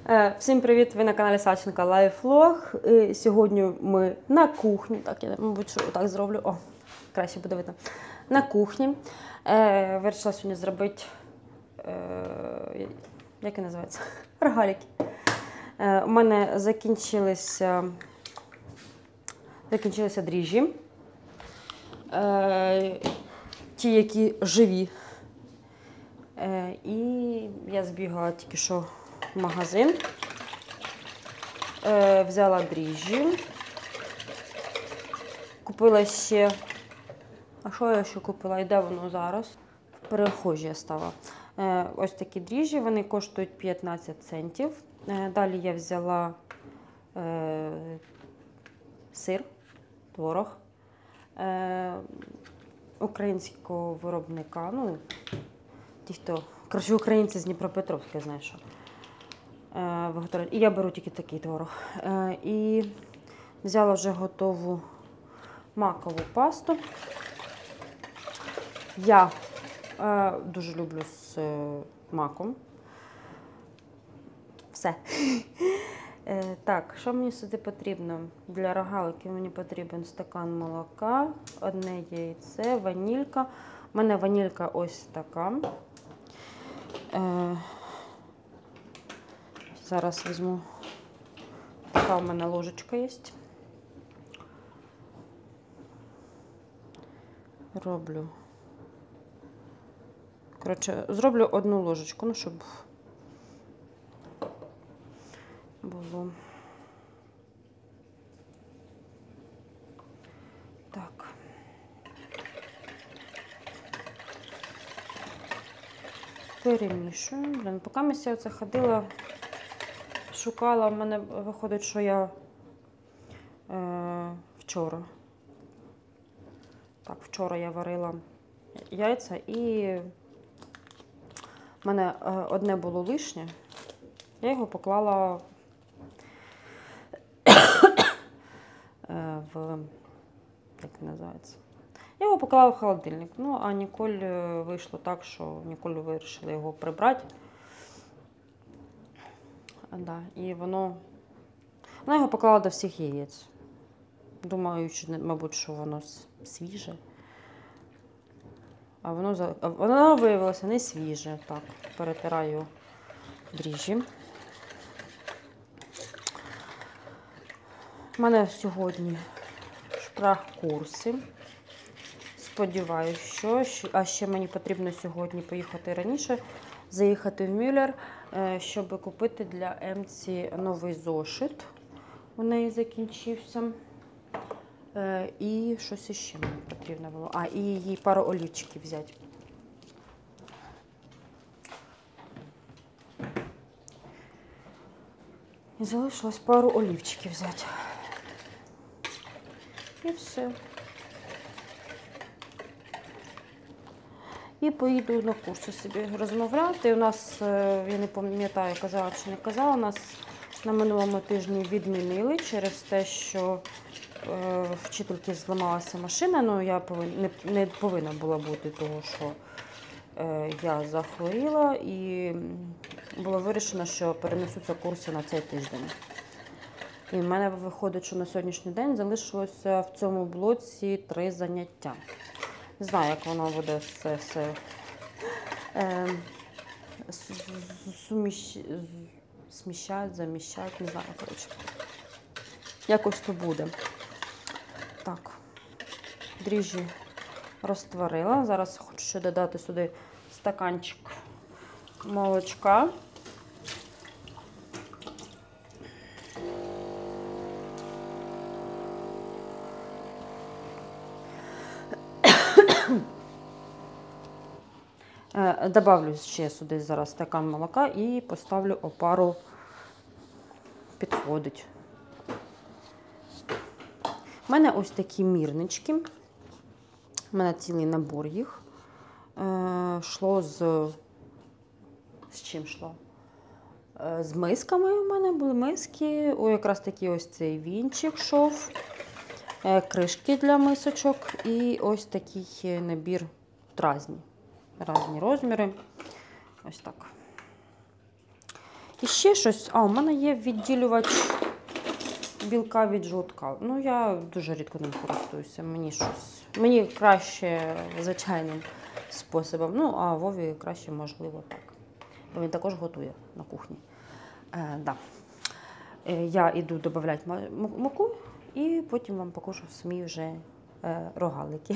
Всім привіт! Ви на каналі Саченка Лайфлог. Сьогодні ми на кухні. Так, я, мабуть, що так зроблю. О, краще буде видно. На кухні. Вирішила сьогодні зробити, як він називається? Рогаліки. У мене закінчилися дріжджі. Ті, які живі. І я збігала тільки що в магазин, взяла дріжджі, купила ще, а що я ще купила і де воно зараз? В перехожі я стала. Ось такі дріжджі, вони коштують 15 центів. Далі я взяла сир, творог українського виробника, ну, ті, хто, коротше, українці з Дніпропетровська, я знаю, що виготовляють. І я беру тільки такий творог. І взяла вже готову макову пасту. Я дуже люблю з маком. Все. Так, що мені сюди потрібно? Для рогалики мені потрібен стакан молока, одне яйце, ванілька. У мене ванілька ось така. Зараз візьму, така у мене ложечка є. Роблю. Коротше, зроблю одну ложечку, ну, щоб було. Так. Перемішую. Блин, поки я оце ходила, шукала, в мене виходить, що я вчора. Так, вчора я варила яйця і в мене одне було лишнє. Я його поклала в, як це називається? Я його поклала в холодильник. Ну, а Ніколь вийшло так, що Ніколь вирішила його прибрати. Да, і вона його поклала до всіх яєць. Думаю, мабуть, що воно свіже. А воно виявилося не свіже. Так, перетираю дріжджі. У мене сьогодні шпрах-курси. Сподіваюсь, що. А ще мені потрібно сьогодні поїхати раніше, заїхати в Мюллер, щоб купити для Емці новий зошит. У неї закінчився. І щось іще мені потрібно було. А, і їй пару олівчиків взяти. І залишилось пару олівчиків взяти. І все. І поїду на курси собі розмовляти. У нас, я не пам'ятаю, казала чи не казала, у нас на минулому тижні відмінили через те, що вчительки зламалася машина. Ну, я не повинна була бути того, що я захворіла. І було вирішено, що перенесуться курси на цей тиждень. І в мене виходить, що на сьогоднішній день залишилося в цьому блоці 3 заняття. Не знаю, як воно буде все сміщати, заміщати, не знаю, коротше. Якось то буде. Так, дріжджі розтворила. Зараз хочу ще додати сюди стаканчик молочка. Добавлю ще сюди зараз стакан молока і поставлю опару підходить. У мене ось такі мірнички. У мене цілий набор їх. Шло з чим шло? З мисками у мене були миски. О, якраз такий ось цей вінчик йшов. Кришки для мисочок і ось такий набір різні розміри. Ось так. І ще щось. А, у мене є відділювач білка від жовтка. Ну, я дуже рідко ним користуюся. Мені краще звичайним способом. Ну, а Вові краще, можливо, так. Бо він також готує на кухні. Да. Я йду додавати муку і потім вам покажу самі вже рогалики.